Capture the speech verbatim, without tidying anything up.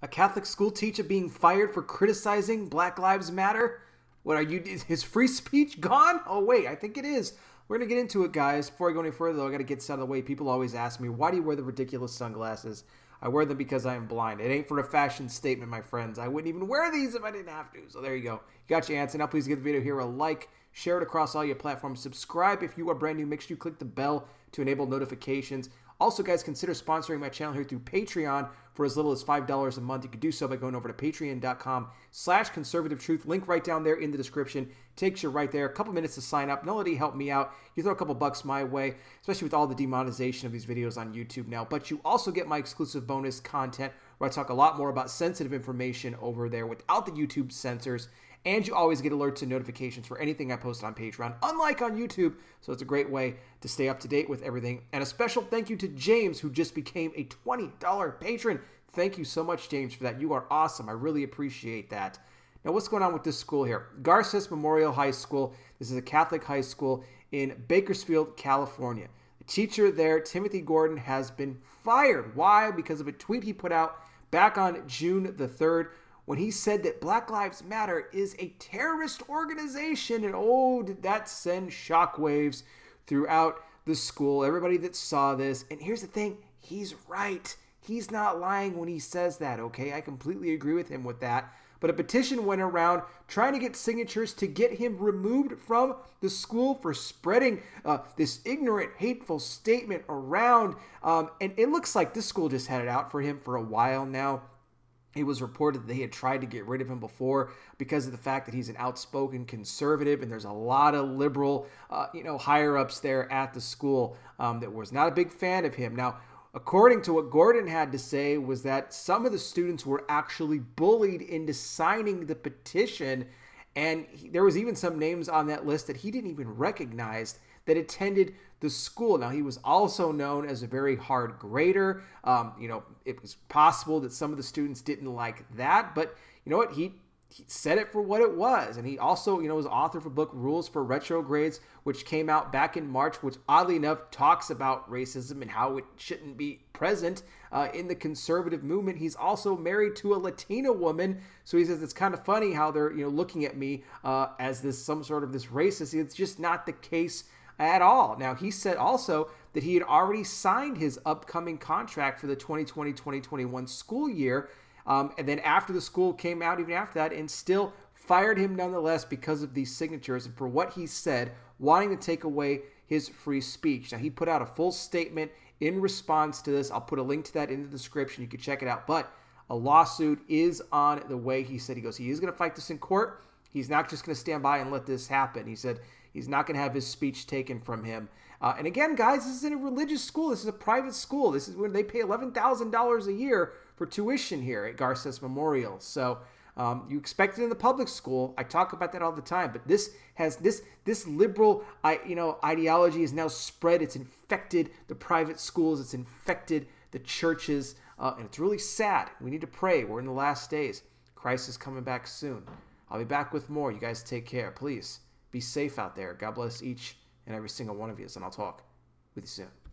A Catholic school teacher being fired for criticizing Black Lives Matter? What are you, is his free speech gone? Oh wait, I think it is. We're going to get into it, guys. Before I go any further, though, I got to get this out of the way. People always ask me, why do you wear the ridiculous sunglasses? I wear them because I am blind. It ain't for a fashion statement, my friends. I wouldn't even wear these if I didn't have to. So there you go. You got your answer. Now please give the video here a like, share it across all your platforms, subscribe if you are brand new. Make sure you click the bell to enable notifications. Also, guys, consider sponsoring my channel here through Patreon for as little as five dollars a month. You can do so by going over to patreon.com slash conservative truth. Link right down there in the description. Takes you right there. A couple minutes to sign up. Not only help me out, you throw a couple bucks my way, especially with all the demonetization of these videos on YouTube now. But you also get my exclusive bonus content where I talk a lot more about sensitive information over there without the YouTube censors. And you always get alerts and notifications for anything I post on Patreon, unlike on YouTube. So it's a great way to stay up to date with everything. And a special thank you to James, who just became a twenty dollar patron. Thank you so much, James, for that. You are awesome. I really appreciate that. Now, what's going on with this school here? Garces Memorial High School. This is a Catholic high school in Bakersfield, California. The teacher there, Timothy Gordon, has been fired. Why? Because of a tweet he put out back on June the third, when he said that Black Lives Matter is a terrorist organization. And oh, did that send shockwaves throughout the school. Everybody that saw this. And here's the thing. He's right. He's not lying when he says that, okay? I completely agree with him with that. But a petition went around trying to get signatures to get him removed from the school for spreading uh, this ignorant, hateful statement around. Um, and it looks like this school just had it out for him for a while now. It was reported that they had tried to get rid of him before because of the fact that he's an outspoken conservative, and there's a lot of liberal, uh, you know, higher-ups there at the school um, that was not a big fan of him. Now, according to what Gordon had to say, was that some of the students were actually bullied into signing the petition, and he, there was even some names on that list that he didn't even recognize that attended the school. Now, he was also known as a very hard grader. Um, you know, it was possible that some of the students didn't like that, but you know what? He, he said it for what it was. And he also, you know, was author of a book, Rules for Retrogrades, which came out back in March, which oddly enough talks about racism and how it shouldn't be present uh, in the conservative movement. He's also married to a Latina woman. So he says it's kind of funny how they're, you know, looking at me uh, as this, some sort of this racist. It's just not the case at all. Now, he said also that he had already signed his upcoming contract for the twenty twenty twenty twenty-one school year. Um, and then after the school came out, even after that, and still fired him nonetheless because of these signatures and for what he said, wanting to take away his free speech. Now, he put out a full statement in response to this. I'll put a link to that in the description. You can check it out. But a lawsuit is on the way. He said, he goes, he is going to fight this in court. He's not just going to stand by and let this happen. He said he's not going to have his speech taken from him. Uh, and again, guys, this is in a religious school. This is a private school. This is where they pay eleven thousand dollars a year for tuition here at Garces Memorial. So um, you expect it in the public school. I talk about that all the time. But this has this this liberal, I you know, ideology is now spread. It's infected the private schools. It's infected the churches, uh, and it's really sad. We need to pray. We're in the last days. Christ is coming back soon. I'll be back with more. You guys take care. Please be safe out there. God bless each and every single one of you, and I'll talk with you soon.